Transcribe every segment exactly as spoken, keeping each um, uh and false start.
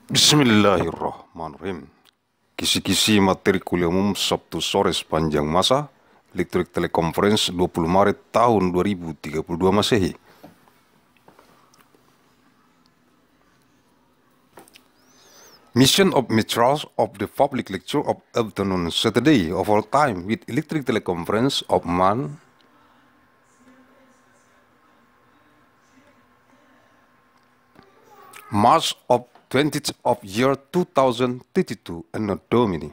Bismillahirrahmanirrahim. Kisi-kisi materi kuliah umum Sabtu sore sepanjang masa, Electric Teleconference dua puluh Maret tahun dua ribu tiga puluh dua Masehi. Mission of materials of the public lecture of afternoon Saturday of all time with Electric Teleconference of Man March of twentieth of year two thousand thirty-two Anno Domini.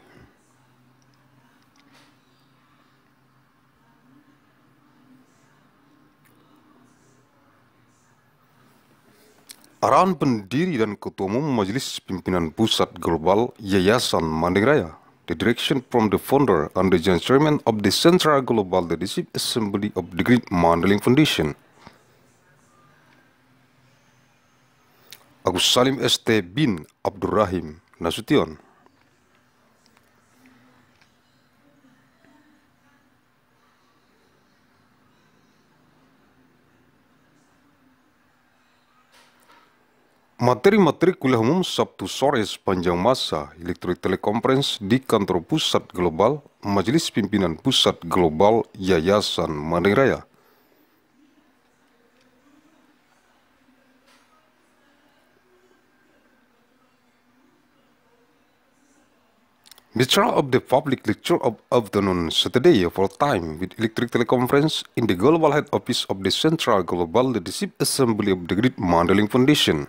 Arahan pendiri dan Ketua Umum Majelis Pimpinan Pusat Global Yayasan Mandeng Raya, the direction from the founder and the general chairman of the Central Global Leadership Assembly of the Great Mandailing Foundation, Agus Salim S T bin Abdurrahim Nasution. Materi-materi kuliah umum Sabtu sore sepanjang masa Electric Teleconference di Kantor Pusat Global Majelis Pimpinan Pusat Global Yayasan Mandeng Raya. Material of the public lecture of afternoon Saturday of all time with Electric Teleconference in the Global Head Office of the Central Global Leadership Assembly of the Great Mandailing Foundation.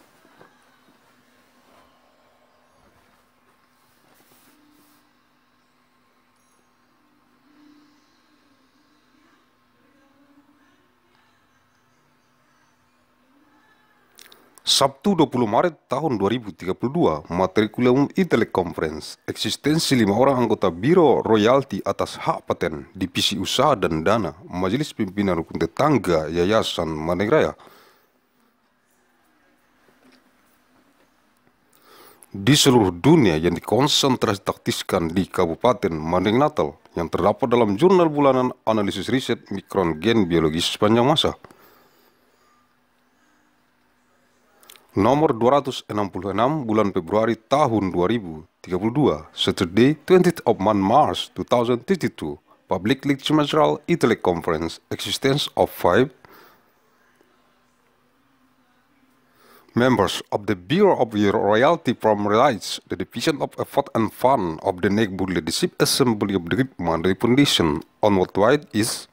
Sabtu dua puluh Maret tahun dua ribu tiga puluh dua, materi kuliah umum e-teleconference, eksistensi lima orang anggota Biro Royalti atas hak paten, Divisi Usaha dan Dana, Majelis Pimpinan Rukun Tetangga Yayasan Mandeng Raya. Di seluruh dunia yang dikonsentrasi taktiskan di Kabupaten Mandeng Natal yang terdapat dalam jurnal bulanan analisis riset mikron gen biologis sepanjang masa. Nomor dua ratus enam puluh enam bulan Februari tahun dua ribu tiga puluh dua, Saturday twentieth of March two thousand thirty-two, Public Lecture Material e-Teleconference, Existence of five members of the Bureau of Royalty from Rights, the Division of Effort and Fund of the Neighborhood Leadership Assembly of the Great Mandailing Foundation on worldwide is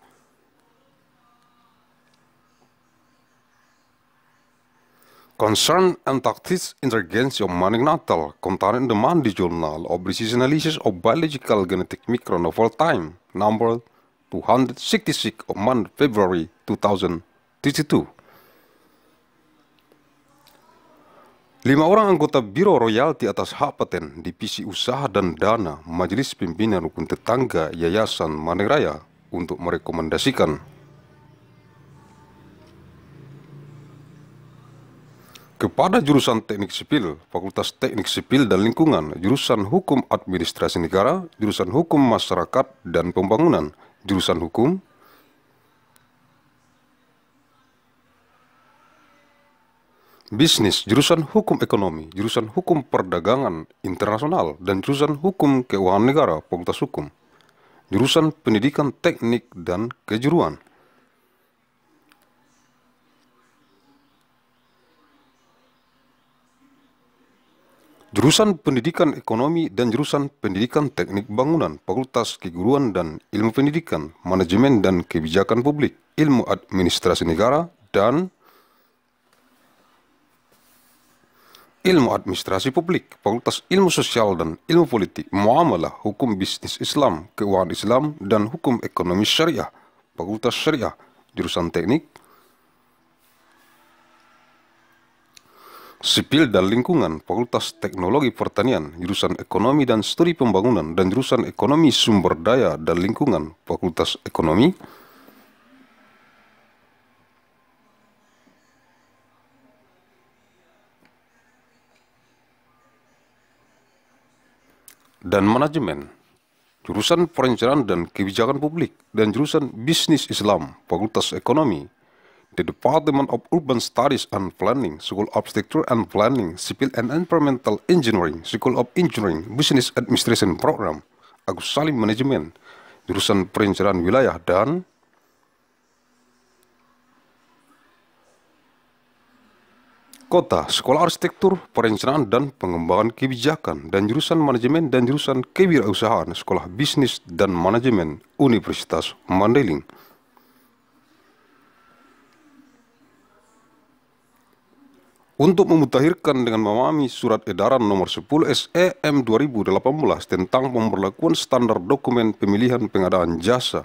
Concern and Tactics Intelligence of Mandeng Natal, contained in the Mandi Journal of Precision Analysis of Biological Genetic Micron of all time, number two hundred sixty-six of month February two thousand thirty-two. Lima orang anggota Biro Royalti atas hak paten, Divisi Usaha dan Dana, Majelis Pimpinan Rukun Tetangga Yayasan Mandeng Raya untuk merekomendasikan kepada jurusan Teknik Sipil, Fakultas Teknik Sipil dan Lingkungan, jurusan Hukum Administrasi Negara, jurusan Hukum Masyarakat dan Pembangunan, jurusan Hukum, Bisnis, jurusan Hukum Ekonomi, jurusan Hukum Perdagangan Internasional, dan jurusan Hukum Keuangan Negara, Fakultas Hukum, jurusan Pendidikan Teknik dan Kejuruan. Jurusan Pendidikan Ekonomi dan jurusan Pendidikan Teknik Bangunan, Fakultas Keguruan dan Ilmu Pendidikan, Manajemen dan Kebijakan Publik, Ilmu Administrasi Negara, dan Ilmu Administrasi Publik, Fakultas Ilmu Sosial dan Ilmu Politik, Muamalah, Hukum Bisnis Islam, Keuangan Islam, dan Hukum Ekonomi Syariah, Fakultas Syariah, jurusan Teknik Sipil dan Lingkungan, Fakultas Teknologi Pertanian, jurusan Ekonomi dan Studi Pembangunan, dan jurusan Ekonomi Sumber Daya dan Lingkungan, Fakultas Ekonomi, dan Manajemen, jurusan Perencanaan dan Kebijakan Publik, dan jurusan Bisnis Islam, Fakultas Ekonomi, the Department of Urban Studies and Planning, School of Architecture and Planning, Civil and Environmental Engineering, School of Engineering, Business Administration Program, Agus Salim Manajemen, jurusan Perencanaan Wilayah dan Kota, Sekolah Arsitektur, Perencanaan dan Pengembangan Kebijakan, dan jurusan Manajemen dan jurusan Kewirausahaan, Sekolah Bisnis dan Manajemen, Universitas Mandailing. Untuk memutakhirkan dengan memahami Surat Edaran Nomor sepuluh S E M dua ribu delapan belas tentang pemberlakuan standar dokumen pemilihan pengadaan jasa.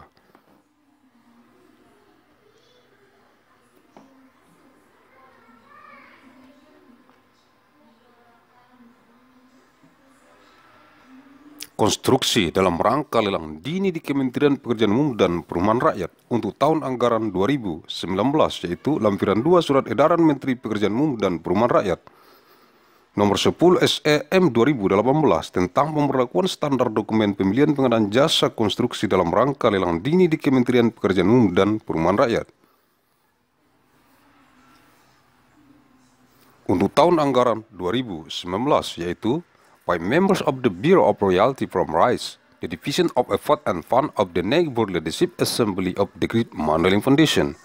Konstruksi dalam rangka lelang dini di Kementerian Pekerjaan Umum dan Perumahan Rakyat untuk tahun anggaran dua ribu sembilan belas, yaitu lampiran dua Surat Edaran Menteri Pekerjaan Umum dan Perumahan Rakyat Nomor sepuluh S E M dua ribu delapan belas tentang pemberlakuan standar dokumen pemilihan pengadaan jasa konstruksi dalam rangka lelang dini di Kementerian Pekerjaan Umum dan Perumahan Rakyat untuk tahun anggaran dua ribu sembilan belas, yaitu by members of the Bureau of Royalty from Rice, the Division of Effort and Fund of the Neighbor Leadership Assembly of the Great Mandailing Foundation.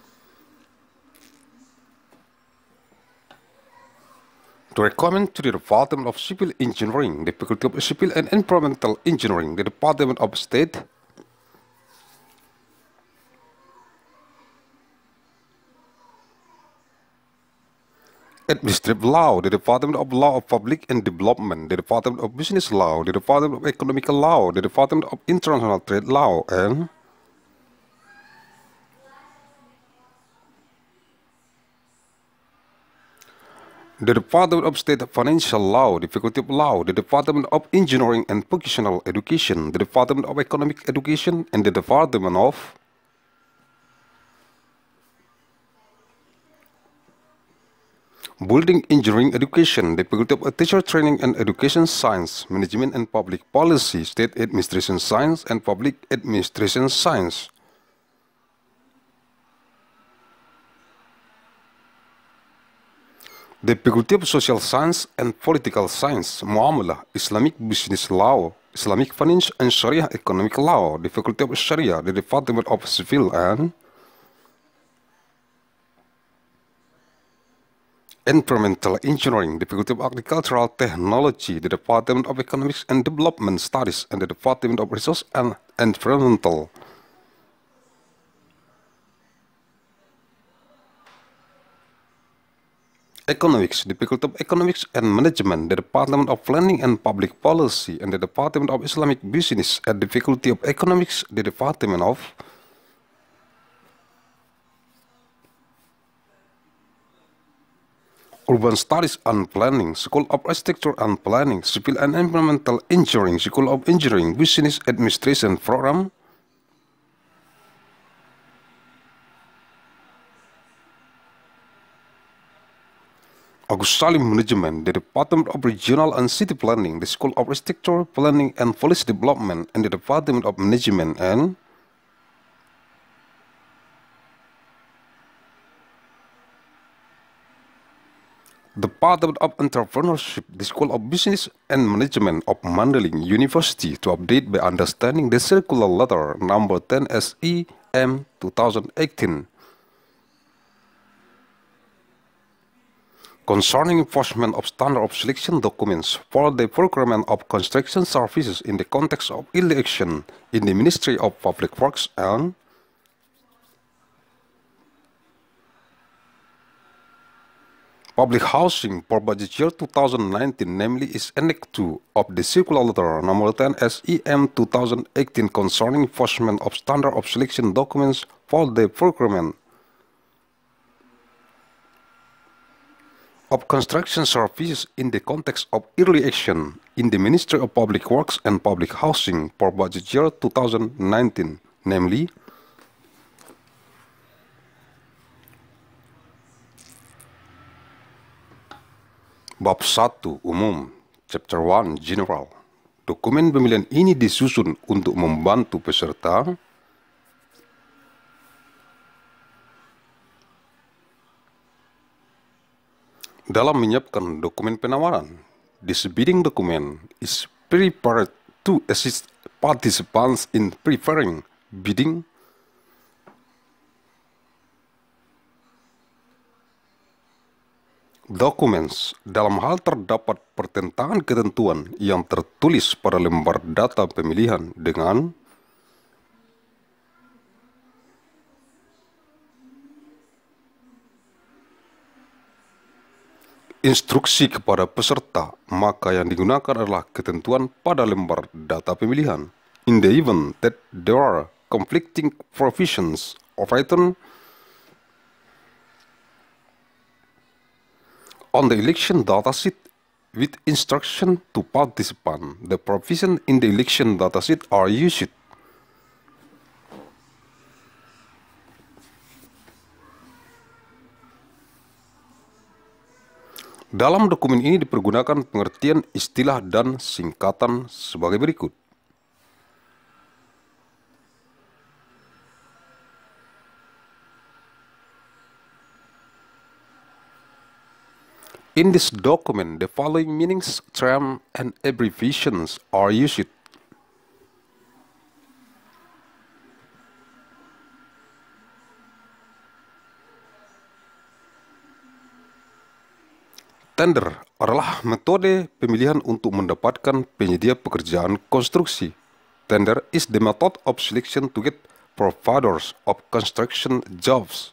To recommend to the Department of Civil Engineering, the Faculty of Civil and Environmental Engineering, the Department of State, Administrative Law, the Department of Law of Public and Development, the Department of Business Law, the Department of Economic Law, the Department of International Trade Law, and the Department of State Financial Law, the Faculty of Law, the Department of Engineering and Vocational Education, the Department of Economic Education, and the Department of Building Engineering Education, the Faculty of Teacher Training and Education Science, Management and Public Policy, State Administration Science, and Public Administration Science. The Faculty of Social Science and Political Science, Muamalah, Islamic Business Law, Islamic Finance and Sharia Economic Law, the Faculty of Sharia, the Department of Civil and Environmental Engineering, the Faculty of Agricultural Technology, the Department of Economics and Development Studies, and the Department of Resource and Environmental. Economics, the Faculty of Economics and Management, the Department of Planning and Public Policy, and the Department of Islamic Business, and the Faculty of Economics, the Department of Urban Studies and Planning, School of Architecture and Planning, Civil and Environmental Engineering, School of Engineering, Business Administration Program, Agus Salim Management, the Department of Regional and City Planning, the School of Architecture, Planning and Policy Development, and the Department of Management and Department of Entrepreneurship, the School of Business and Management of Mandailing University, to update by understanding the circular letter number ten S E M two thousand eighteen concerning enforcement of standard of selection documents for the procurement of construction services in the context of election in the Ministry of Public Works and Public Housing for budget year two thousand nineteen, namely is Annex two of the circular letter number ten S E M two thousand eighteen concerning enforcement of standard of selection documents for the procurement of construction services in the context of early action in the Ministry of Public Works and Public Housing for budget year two thousand nineteen, namely Bab satu Umum, Chapter one General. Dokumen pemilihan ini disusun untuk membantu peserta Dalam menyiapkan dokumen penawaran, this bidding document is prepared to assist participants in preparing bidding documents. Dalam hal terdapat pertentangan ketentuan yang tertulis pada lembar data pemilihan dengan instruksi kepada peserta, maka yang digunakan adalah ketentuan pada lembar data pemilihan. In the event that there are conflicting provisions of written on the election datasheet with instruction to participant, the provision in the election datasheet are used. Dalam dokumen ini dipergunakan pengertian istilah dan singkatan sebagai berikut. In this document, the following meanings, terms, and abbreviations are used. Tender adalah metode pemilihan untuk mendapatkan penyedia pekerjaan konstruksi. Tender is the method of selection to get providers of construction jobs.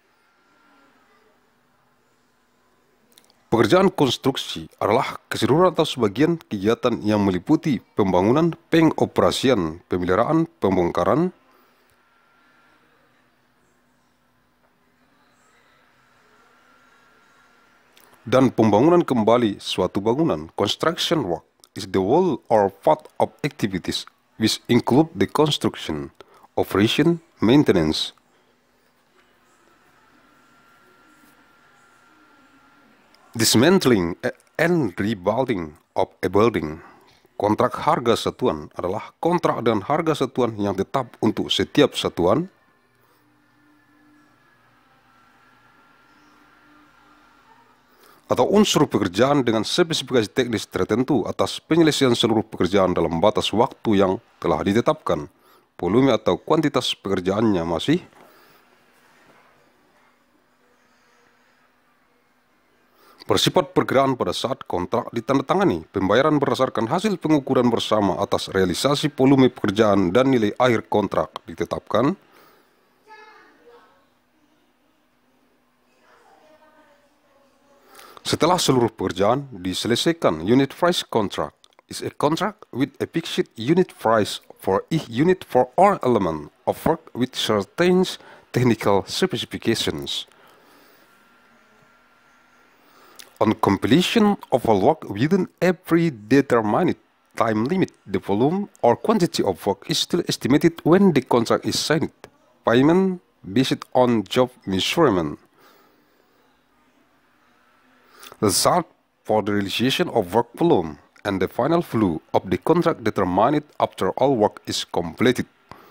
Pekerjaan konstruksi adalah keseluruhan atau sebagian kegiatan yang meliputi pembangunan, pengoperasian, pemeliharaan, pembongkaran, dan pembangunan kembali suatu bangunan. Construction work is the whole or part of activities which include the construction, operation, maintenance, dismantling, and rebuilding of a building. Kontrak harga satuan adalah kontrak dengan harga satuan yang tetap untuk setiap satuan. Atau unsur pekerjaan dengan spesifikasi teknis tertentu atas penyelesaian seluruh pekerjaan dalam batas waktu yang telah ditetapkan. Volume atau kuantitas pekerjaannya masih bersifat perkiraan pada saat kontrak ditandatangani. Pembayaran berdasarkan hasil pengukuran bersama atas realisasi volume pekerjaan dan nilai akhir kontrak ditetapkan. Setelah seluruh pekerjaan diselesaikan, unit price contract is a contract with a fixed unit price for each unit for all element of work with certain technical specifications. On completion of all work within every determined time limit, the volume or quantity of work is still estimated when the contract is signed. Payment based on job measurement. The result for the realization of work volume and the final value of the contract determined after all work is completed.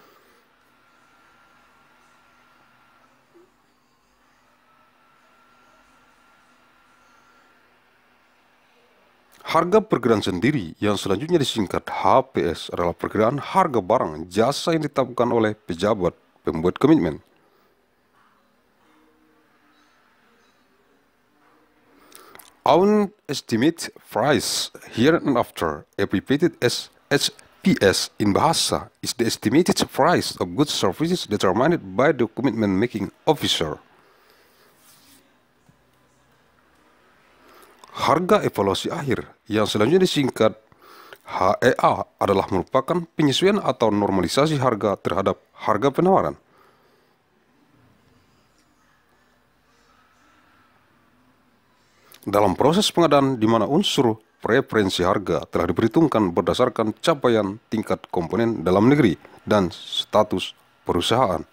Harga perkiraan sendiri yang selanjutnya disingkat H P S adalah perkiraan harga barang jasa yang ditetapkan oleh pejabat pembuat komitmen. Our estimate price hereinafter, abbreviated as H P S in bahasa, is the estimated price of goods services determined by the commitment making officer. Harga evaluasi akhir yang selanjutnya disingkat H E A adalah merupakan penyesuaian atau normalisasi harga terhadap harga penawaran. Dalam proses pengadaan di mana unsur preferensi harga telah diperhitungkan berdasarkan capaian tingkat komponen dalam negeri dan status perusahaan.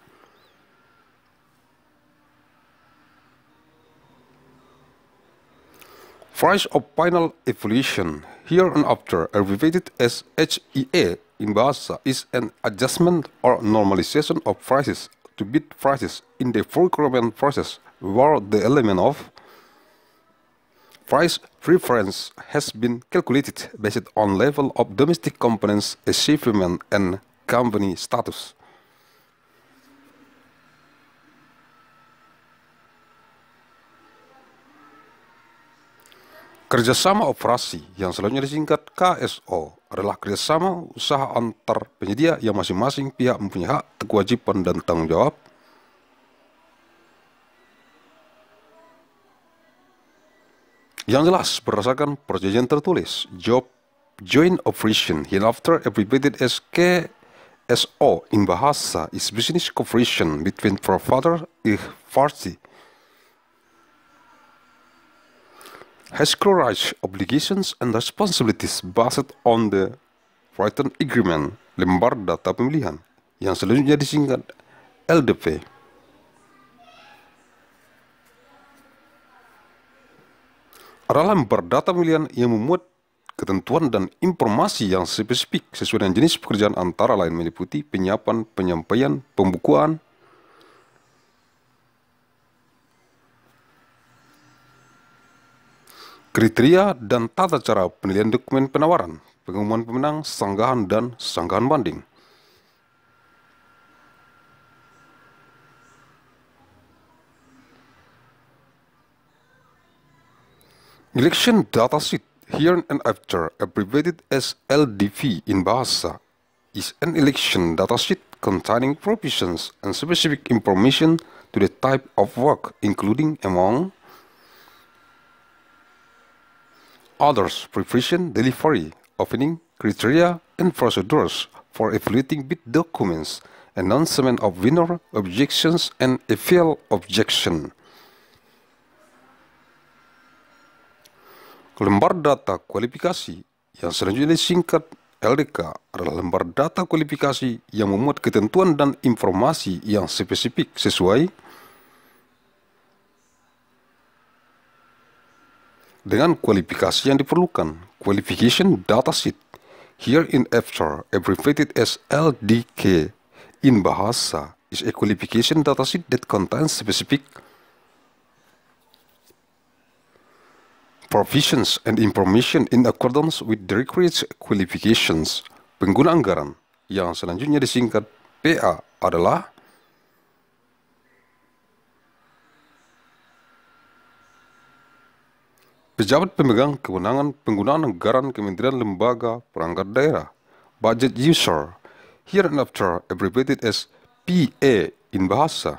Price of final evaluation, hereinafter abbreviated as H E A in bahasa, is an adjustment or normalization of prices to bid prices in the procurement process where the element of price preference has been calculated based on level of domestic components achievement and company status. Kerjasama operasi yang selanjutnya disingkat K S O adalah kerjasama usaha antar penyedia yang masing-masing pihak mempunyai hak, kewajiban, dan tanggung jawab yang jelas berdasarkan perjanjian tertulis. Job joint operation, hereafter abbreviated as K S O in bahasa, is business cooperation between provider if party has clear rights, obligations, and responsibilities based on the written agreement, lembar data pemilihan, yang selanjutnya disingkat L D P. Adalah lembar data pemilihan yang memuat ketentuan dan informasi yang spesifik sesuai dengan jenis pekerjaan, antara lain meliputi penyiapan, penyampaian, pembukuan, kriteria dan tata cara penilaian dokumen penawaran, pengumuman pemenang, sanggahan, dan sanggahan banding. Election data sheet, here and after abbreviated as L D V in bahasa, is an election data sheet containing provisions and specific information to the type of work, including among others, preparation, delivery, opening, criteria, and procedures for evaluating bid documents, announcement of winner, objections, and appeal objection. Lembar data kualifikasi yang selanjutnya disingkat L D K adalah lembar data kualifikasi yang memuat ketentuan dan informasi yang spesifik sesuai dengan kualifikasi yang diperlukan. Qualification data sheet, here in after abbreviated as L D K in bahasa, is a qualification data sheet that contains specific provisions and information in accordance with the required qualifications. Pengguna anggaran yang selanjutnya disingkat P A adalah pejabat pemegang kewenangan penggunaan anggaran kementerian, lembaga, perangkat daerah. Budget user, here and after abbreviated as P A in bahasa,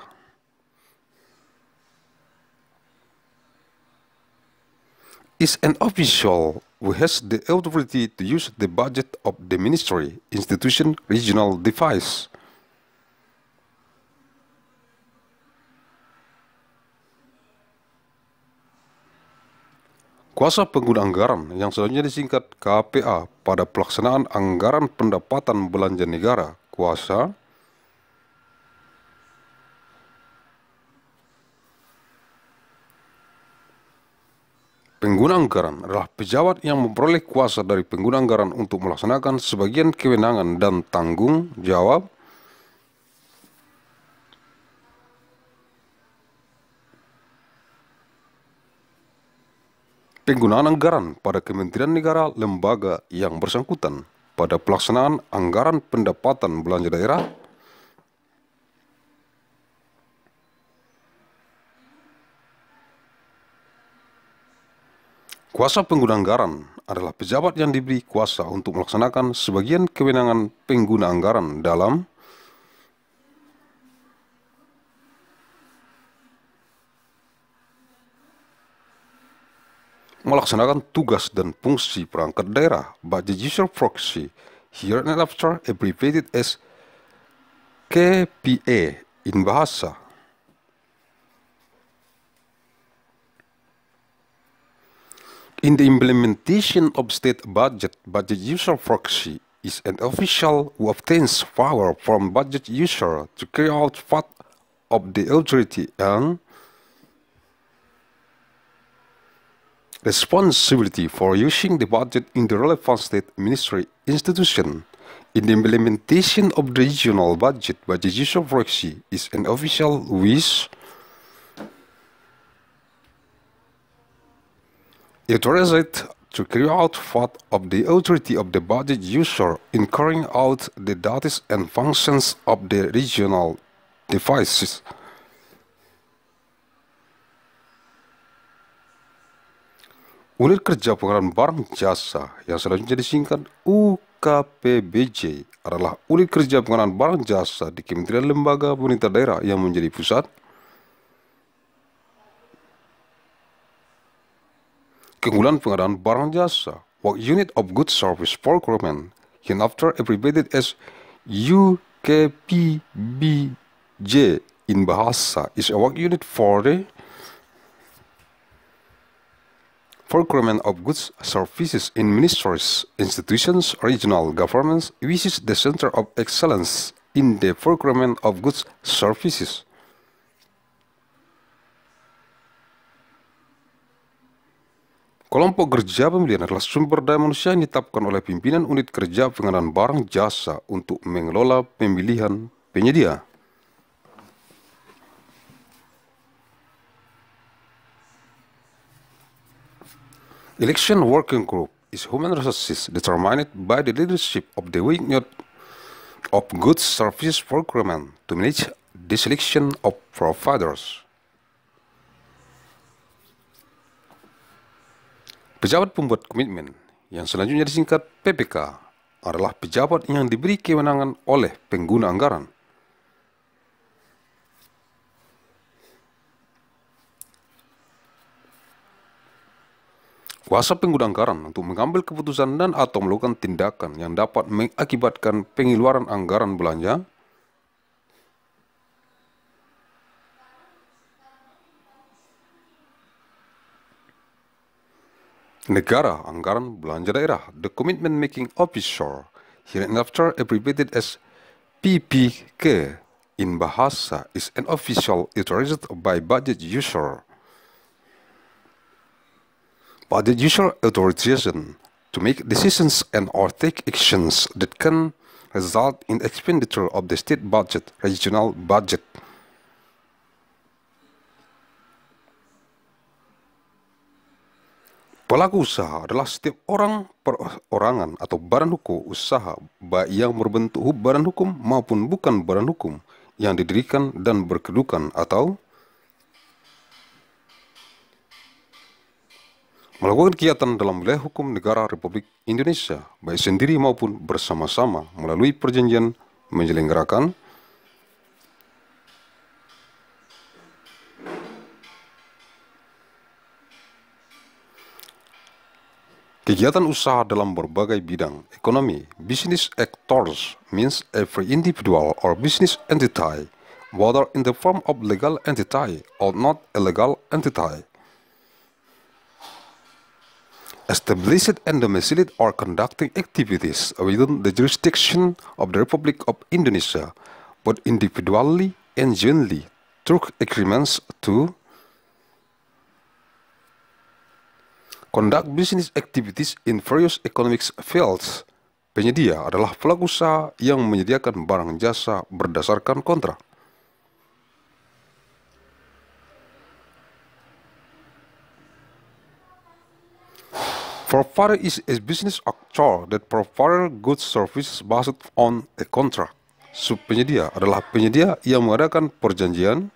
is an official who has the authority to use the budget of the ministry, institution, regional device. Kuasa pengguna anggaran yang selanjutnya disingkat K P A pada pelaksanaan anggaran pendapatan belanja negara. Kuasa pengguna anggaran adalah pejabat yang memperoleh kuasa dari pengguna anggaran untuk melaksanakan sebagian kewenangan dan tanggung jawab penggunaan anggaran pada kementerian negara, lembaga yang bersangkutan pada pelaksanaan anggaran pendapatan belanja daerah, kuasa pengguna anggaran adalah pejabat yang diberi kuasa untuk melaksanakan sebagian kewenangan pengguna anggaran dalam melaksanakan tugas dan fungsi perangkat daerah. Budget user proxy, here and after abbreviated as K P A in bahasa, in the implementation of state budget, budget user proxy is an official who obtains power from budget user to carry out part of the authority and responsibility for using the budget in the relevant state ministry institution. In the implementation of the regional budget, budget user proxy is an official who is authorized to carry out part of the authority of the budget user in carrying out the duties and functions of the regional devices. Unit Kerja Pengadaan Barang Jasa yang selanjutnya disingkat U K P B J adalah unit kerja pengadaan barang jasa di Kementerian Lembaga Pemerintah Daerah yang menjadi pusat. Keunggulan pengadaan barang jasa, Work Unit of Goods Service Procurement, hereafter abbreviated as U K P B J in bahasa, is a work unit for the procurement of goods services in ministries, institutions, regional governments, which is the center of excellence in the procurement of goods services. Kelompok kerja pemilihan adalah sumber daya manusia yang ditetapkan oleh pimpinan unit kerja pengadaan barang jasa untuk mengelola pemilihan penyedia. Election Working Group is human resources determined by the leadership of the Unit of Goods Services Procurement to manage the selection of providers. Pejabat pembuat komitmen yang selanjutnya disingkat P P K adalah pejabat yang diberi kewenangan oleh pengguna anggaran. Kuasa pengguna anggaran untuk mengambil keputusan dan atau melakukan tindakan yang dapat mengakibatkan pengeluaran anggaran belanja, negara anggaran belanja daerah, the commitment making officer, hereinafter abbreviated as P P K in bahasa, is an official authorized by budget user. Budget user authorization to make decisions and or take actions that can result in expenditure of the state budget, regional budget. Pelaku usaha adalah setiap orang, perorangan atau badan hukum usaha baik yang berbentuk badan hukum maupun bukan badan hukum yang didirikan dan berkedudukan atau melakukan kegiatan dalam wilayah hukum negara Republik Indonesia baik sendiri maupun bersama-sama melalui perjanjian menyelenggarakan kegiatan usaha dalam berbagai bidang ekonomi. Business actors means every individual or business entity, whether in the form of legal entity or not a legal entity, established and domiciled or conducting activities within the jurisdiction of the Republic of Indonesia, both individually and jointly, through agreements to conduct business activities in various economic fields. Penyedia adalah pelaku usaha yang menyediakan barang jasa berdasarkan kontrak. Provider is a business actor that provides goods services based on a contract. Subpenyedia adalah penyedia yang mengadakan perjanjian.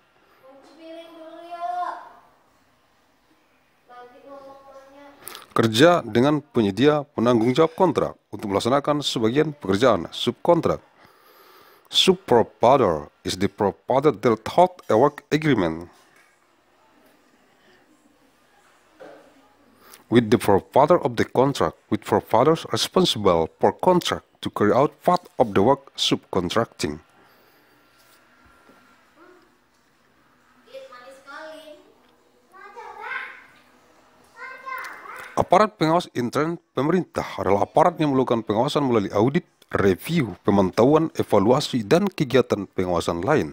Kerja dengan penyedia penanggung jawab kontrak untuk melaksanakan sebagian pekerjaan subkontrak. Subprovider is the provider that holds a work agreement with the provider of the contract, with providers responsible for contract to carry out part of the work subcontracting. Aparat pengawas intern pemerintah adalah aparat yang melakukan pengawasan melalui audit, review, pemantauan, evaluasi, dan kegiatan pengawasan lain.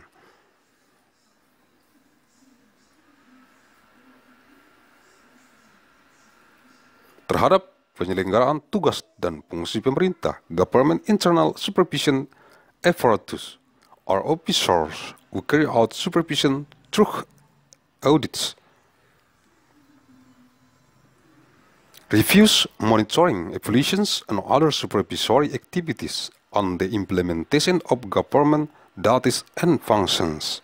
Terhadap penyelenggaraan tugas dan fungsi pemerintah, government internal supervision apparatus are officers who carry out supervision through audits, Reviews, monitoring, evaluations, and other supervisory activities on the implementation of government duties and functions.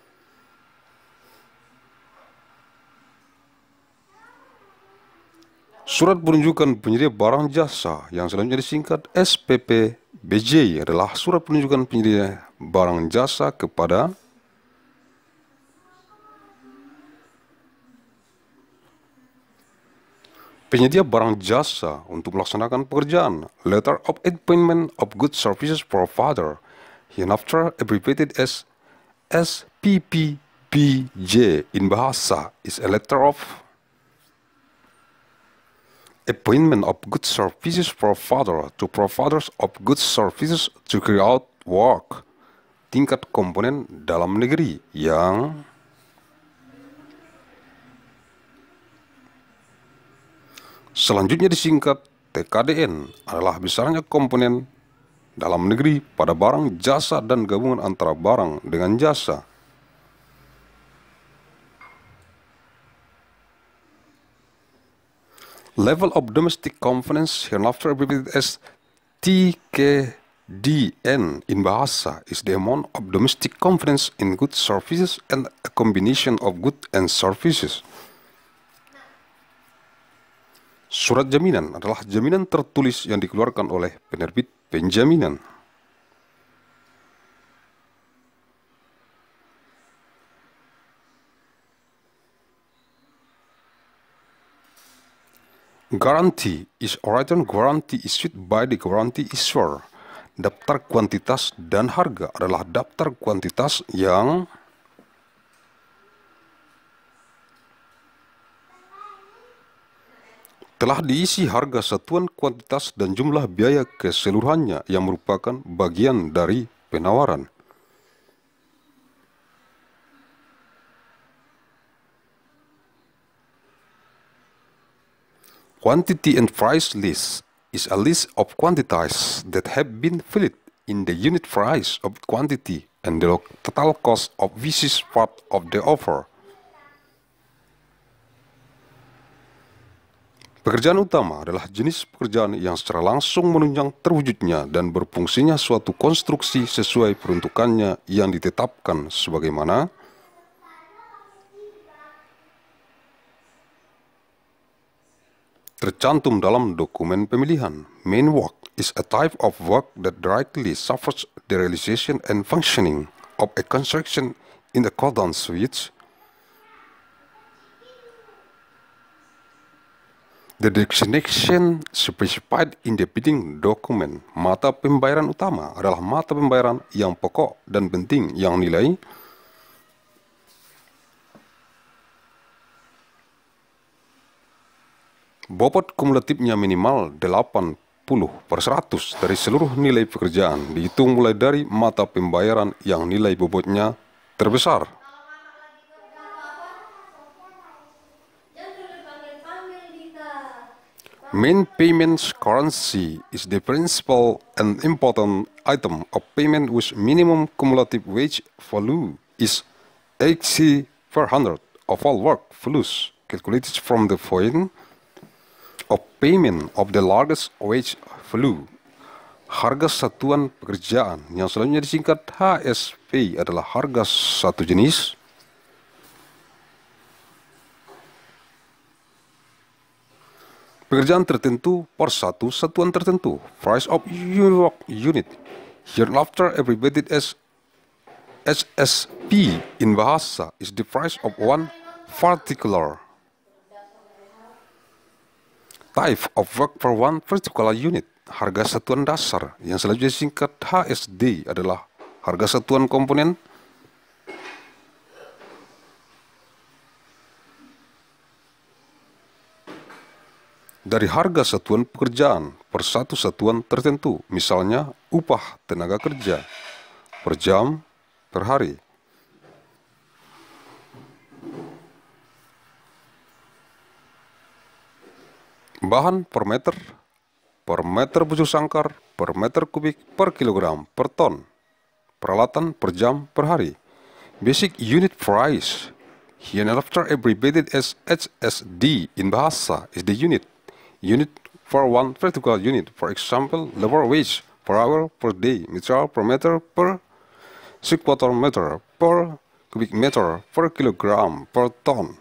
Surat penunjukan penyedia barang jasa yang selanjutnya disingkat S P P B J adalah surat penunjukan penyedia barang jasa kepada penyedia barang jasa untuk melaksanakan pekerjaan. Letter of Appointment of Good Services Provider, hereafter abbreviated as S P P B J in bahasa, is a letter of appointment of good services provider to providers of good services to carry out work tingkat komponen dalam negeri yang selanjutnya disingkat T K D N adalah besarnya komponen dalam negeri pada barang, jasa, dan gabungan antara barang dengan jasa. Level of domestic confidence, hereafter abbreviated as T K D N in bahasa, is the amount of domestic confidence in good services and a combination of good and services. Surat jaminan adalah jaminan tertulis yang dikeluarkan oleh penerbit penjaminan. Guarantee is a written guarantee issued by the guarantee issuer. Daftar kuantitas dan harga adalah daftar kuantitas yang telah diisi harga satuan kuantitas dan jumlah biaya keseluruhannya yang merupakan bagian dari penawaran. Quantity and price list is a list of quantities that have been filled in the unit price of quantity and the total cost of which is part of the offer. Pekerjaan utama adalah jenis pekerjaan yang secara langsung menunjang terwujudnya dan berfungsinya suatu konstruksi sesuai peruntukannya yang ditetapkan sebagaimana tercantum dalam dokumen pemilihan. Main work is a type of work that directly suffers the realization and functioning of a construction in accordance with the designation specified in the bidding document. Mata pembayaran utama adalah mata pembayaran yang pokok dan penting yang nilai bobot kumulatifnya minimal delapan puluh per seratus dari seluruh nilai pekerjaan, dihitung mulai dari mata pembayaran yang nilai bobotnya terbesar. Main payments currency is the principal and important item of payment with minimum cumulative wage value is eighty per hundred of all work values calculated from the point of payment of the largest wage value. Harga satuan pekerjaan yang selanjutnya disingkat H S P adalah harga satu jenis pekerjaan tertentu per satu satuan tertentu. Price of work unit, hereafter abbreviated as H S P in bahasa, is the price of one particular type of work per one particular unit. Harga satuan dasar yang selanjutnya disingkat H S D adalah harga satuan komponen dari harga satuan pekerjaan per satu satuan tertentu, misalnya upah tenaga kerja per jam per hari. Bahan per meter, per meter bujur sangkar, per meter kubik, per kilogram, per ton. Peralatan per jam per hari. Basic unit price, hereafter abbreviated as H S D in bahasa, is the unit unit for one vertical unit, for example, labor wage per hour per day, material per meter per square meter per cubic meter per kilogram per ton.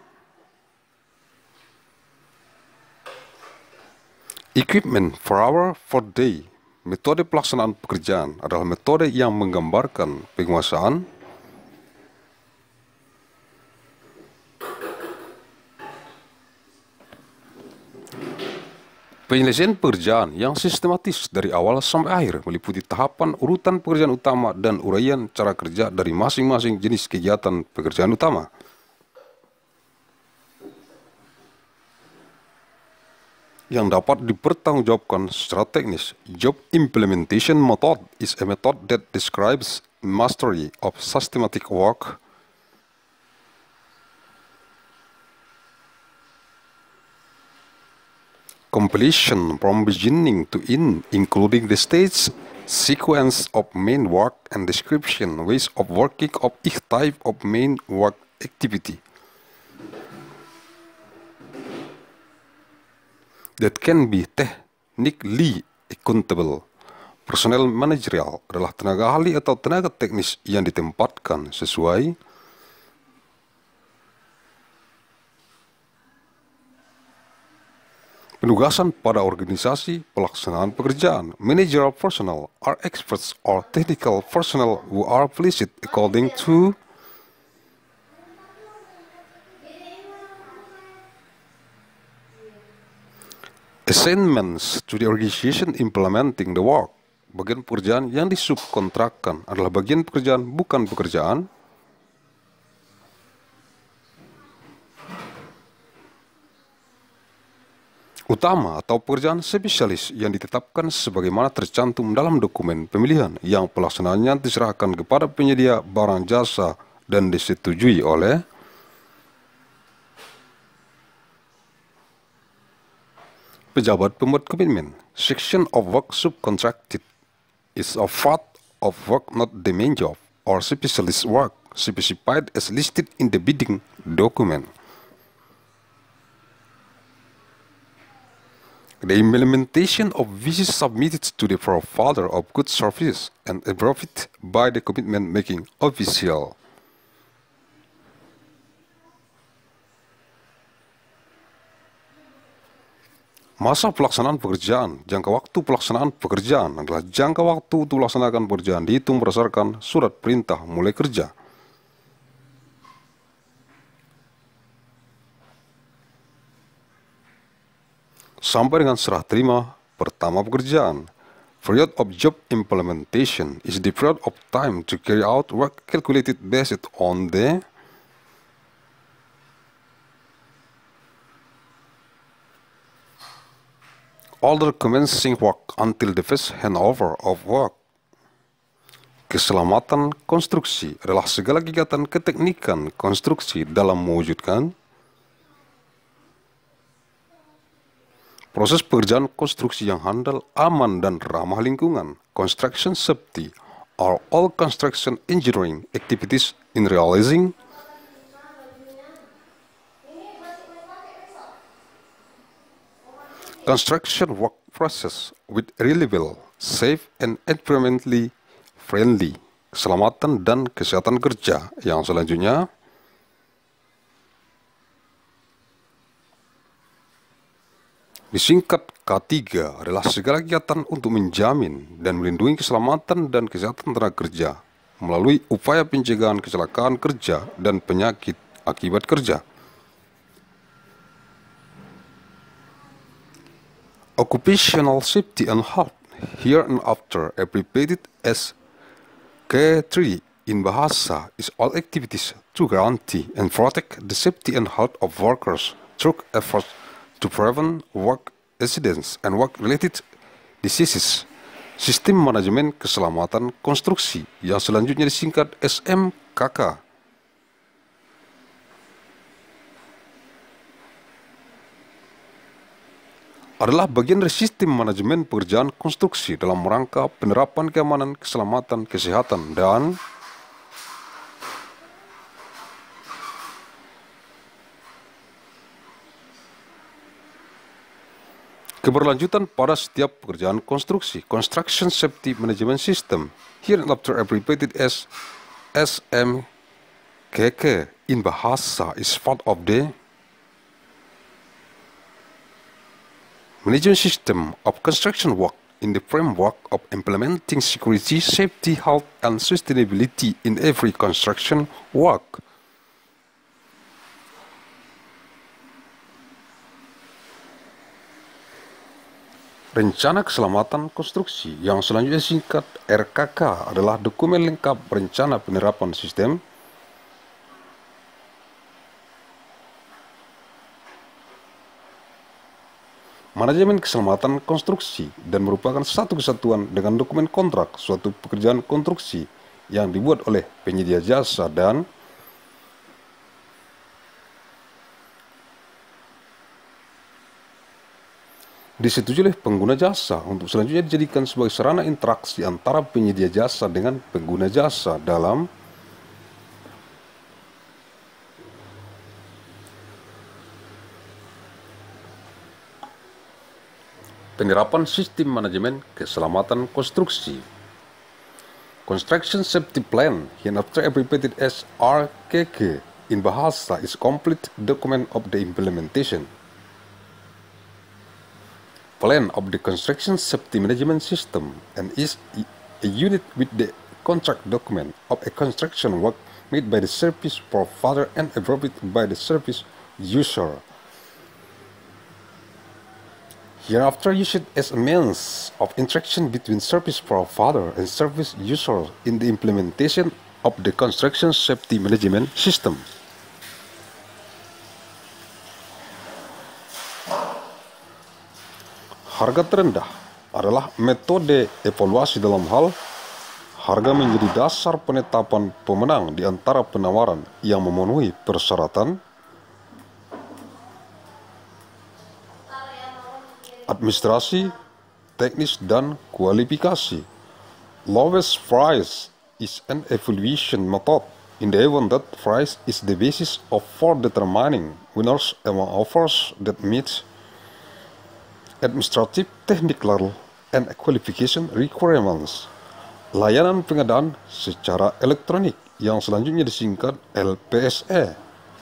Equipment per hour per day. Metode pelaksanaan pekerjaan adalah metode yang menggambarkan penguasaan penyelesaian pekerjaan yang sistematis dari awal sampai akhir, meliputi tahapan urutan pekerjaan utama dan uraian cara kerja dari masing-masing jenis kegiatan pekerjaan utama. Yang dapat dipertanggungjawabkan secara teknis. Job implementation method is a method that describes mastery of systematic work completion from beginning to end, including the stage, sequence of main work, and description ways of working of each type of main work activity. That can be technically accountable. Personal managerial adalah tenaga ahli atau tenaga teknis yang ditempatkan sesuai penugasan pada organisasi pelaksanaan pekerjaan. Managerial personnel are experts or technical personnel who are placed according to assignments to the organization implementing the work. Bagian pekerjaan yang disubkontrakkan adalah bagian pekerjaan bukan pekerjaan utama atau pekerjaan spesialis yang ditetapkan sebagaimana tercantum dalam dokumen pemilihan yang pelaksanaannya diserahkan kepada penyedia barang jasa dan disetujui oleh pejabat pembuat komitmen. Section of work subcontracted is a part of work not the main job or specialist work specified as listed in the bidding document. The implementation of which is submitted to the provider of good service and approved by the commitment making official. Masa pelaksanaan pekerjaan, jangka waktu pelaksanaan pekerjaan adalah jangka waktu untuk melaksanakan pekerjaan dihitung berdasarkan surat perintah mulai kerja. Sampai dengan serah terima pertama pekerjaan. Period of job implementation is the period of time to carry out work calculated based on the order commencing work until the first handover of work. Keselamatan konstruksi adalah segala kegiatan keteknikan konstruksi dalam mewujudkan proses pekerjaan konstruksi yang handal, aman, dan ramah lingkungan. Construction safety are all construction engineering activities in realizing construction work process with reliable, safe, and environmentally friendly. Keselamatan dan kesehatan kerja. Yang selanjutnya, disingkat K tiga adalah segala kegiatan untuk menjamin dan melindungi keselamatan dan kesehatan tenaga kerja melalui upaya pencegahan kecelakaan kerja dan penyakit akibat kerja. Occupational safety and health, hereinafter abbreviated as K three in bahasa, is all activities to guarantee and protect the safety and health of workers through efforts to prevent work accidents and work-related diseases. Sistem Manajemen Keselamatan Konstruksi yang selanjutnya disingkat S M K K adalah bagian dari sistem manajemen pekerjaan konstruksi dalam rangka penerapan keamanan, keselamatan, kesehatan, dan Keberlanjutan pada setiap pekerjaan konstruksi, Construction Safety Management System, hereinafter abbreviated as S M K K in bahasa, is part of the management system of construction work in the framework of implementing security, safety, health, and sustainability in every construction work. Rencana Keselamatan Konstruksi yang selanjutnya singkat R K K adalah dokumen lengkap rencana penerapan sistem manajemen keselamatan konstruksi dan merupakan satu kesatuan dengan dokumen kontrak suatu pekerjaan konstruksi yang dibuat oleh penyedia jasa dan disetujui oleh pengguna jasa untuk selanjutnya dijadikan sebagai sarana interaksi antara penyedia jasa dengan pengguna jasa dalam penerapan sistem manajemen keselamatan konstruksi. Construction Safety Plan, hereinafter abbreviated as R K K in bahasa, is a complete document of the implementation plan of the construction safety management system and is a unit with the contract document of a construction work made by the service provider and approved by the service user. Hereafter used as a means of interaction between service provider and service user in the implementation of the construction safety management system. Harga terendah adalah metode evaluasi dalam hal harga menjadi dasar penetapan pemenang di antara penawaran yang memenuhi persyaratan administrasi, teknis, dan kualifikasi. Lowest price is an evaluation method in the event that price is the basis of for determining winners among offers that meet administrative, technical, and qualification requirements. Layanan pengadaan secara elektronik yang selanjutnya disingkat L P S E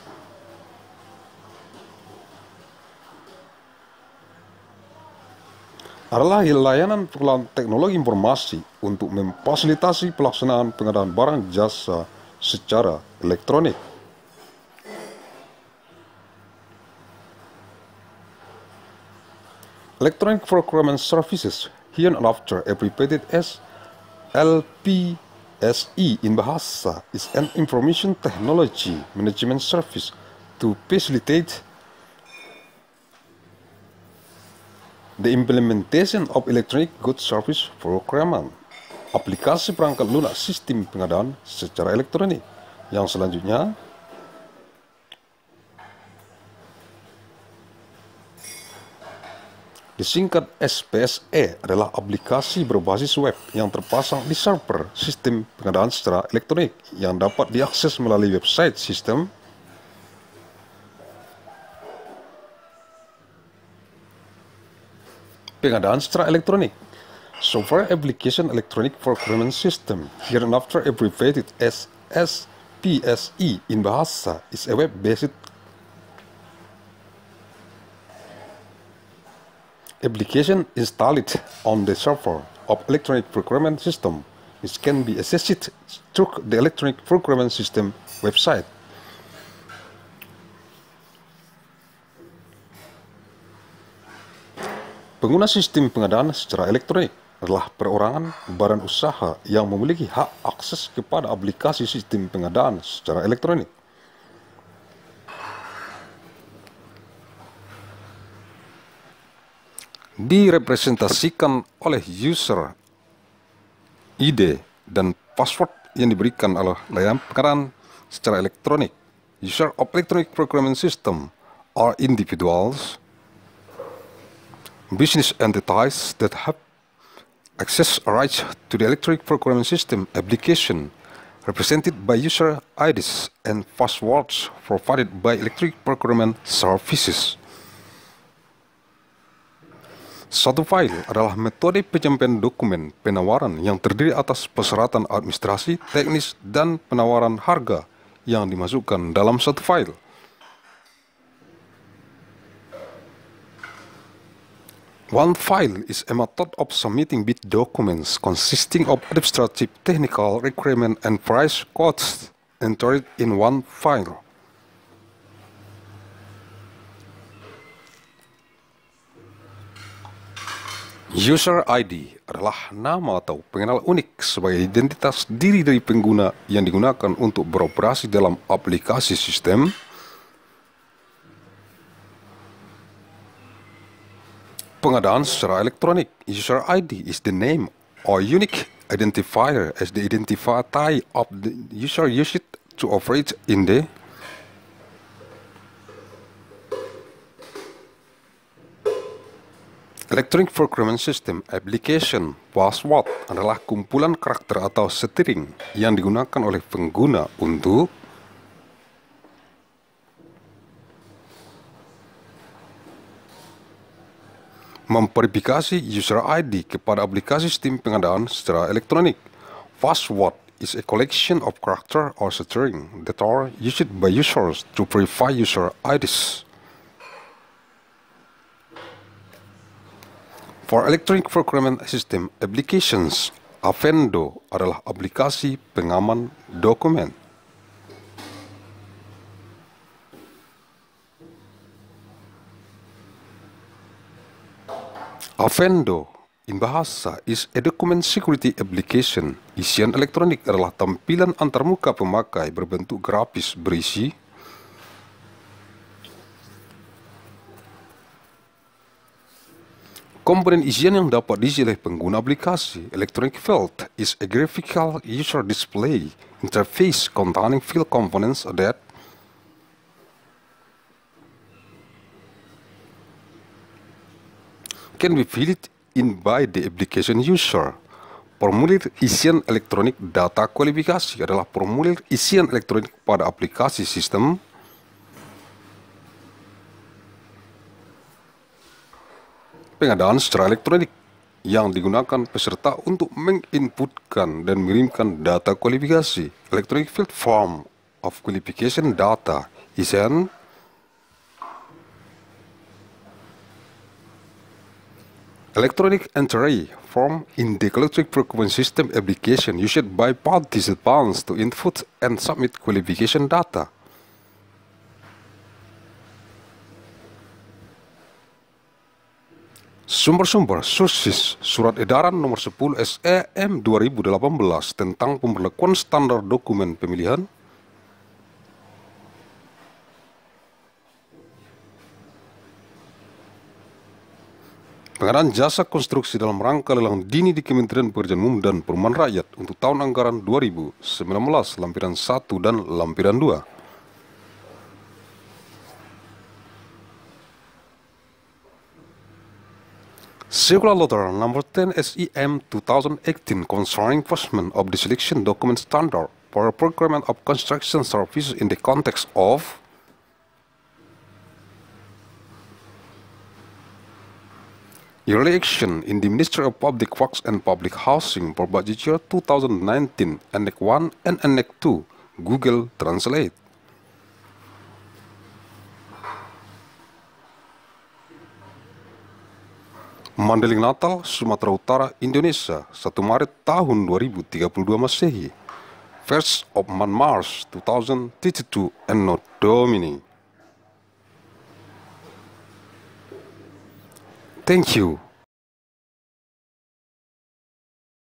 adalah layanan teknologi informasi untuk memfasilitasi pelaksanaan pengadaan barang jasa secara elektronik. Electronic Procurement Services, hereinafter abbreviated as L P S E in bahasa, is an information technology management service to facilitate the implementation of electronic goods service procurement. Aplikasi perangkat lunak sistem pengadaan secara elektronik yang selanjutnya disingkat S P S E adalah aplikasi berbasis web yang terpasang di server sistem pengadaan secara elektronik yang dapat diakses melalui website sistem pengadaan secara elektronik. Software Application Electronic Procurement System, hereinafter abbreviated as S P S E in bahasa, is a web-based application installed on the server of electronic procurement system, which can be accessed through the electronic procurement system website. Pengguna sistem pengadaan secara elektronik adalah perorangan badan usaha yang memiliki hak akses kepada aplikasi sistem pengadaan secara elektronik. Direpresentasikan oleh user I D dan password yang diberikan oleh layanan pengadaan secara elektronik. User of electronic procurement system are individuals, business entities that have access rights to the electronic procurement system application, represented by user I Ds and passwords provided by electronic procurement services. Satu file adalah metode penyampaian dokumen penawaran yang terdiri atas persyaratan administrasi, teknis, dan penawaran harga yang dimasukkan dalam satu file. One file is a method of submitting bid documents consisting of administrative, technical requirement, and price quotes entered in one file. User I D adalah nama atau pengenal unik sebagai identitas diri dari pengguna yang digunakan untuk beroperasi dalam aplikasi sistem. Pengadaan secara elektronik. User I D is the name or unique identifier as the identifier type of the user used to operate in the Electronic Procurement System Application. Password adalah kumpulan karakter atau string yang digunakan oleh pengguna untuk memverifikasi user I D kepada aplikasi sistem pengadaan secara elektronik. Password is a collection of character or string that are used by users to verify user I Ds. For Electronic Procurement System Applications, Avendo adalah aplikasi pengaman dokumen. Avendo in bahasa is a document security application. Isian elektronik adalah tampilan antarmuka pemakai berbentuk grafis berisi komponen isian yang dapat diisi oleh pengguna aplikasi. Electronic field is a graphical user display interface containing field components that can be filled in by the application user. Formulir isian elektronik data kualifikasi adalah formulir isian elektronik pada aplikasi sistem. Pengadaan secara elektronik yang digunakan peserta untuk menginputkan dan mengirimkan data kualifikasi. Electronic field form of qualification data is an electronic entry form in the electronic procurement system application used by participants to input and submit qualification data. Sumber-sumber sources Surat Edaran Nomor sepuluh S E M dua ribu delapan belas tentang pemberlakuan standar dokumen pemilihan. Pengadaan jasa konstruksi dalam rangka lelang dini di Kementerian Pekerjaan Umum dan Perumahan Rakyat untuk tahun anggaran dua ribu sembilan belas lampiran satu dan lampiran dua. Circular Letter Number ten S E M two thousand eighteen concerning enforcement of the selection document standard for procurement of construction services in the context of early action in the Ministry of Public Works and Public Housing for budget year two thousand nineteen, Annex one and Annex two, Google Translate. Mandeling Natal, Sumatera Utara, Indonesia, satu Maret tahun dua ribu tiga puluh dua Masehi. First of March two thousand thirty-two, Anno Domini. Thank you.